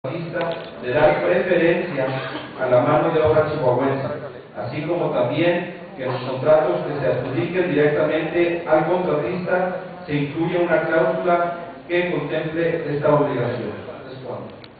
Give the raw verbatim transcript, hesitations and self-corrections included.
de dar preferencia a la mano de obra chihuahuense, así como también que en los contratos que se adjudiquen directamente al contratista se incluya una cláusula que contemple esta obligación.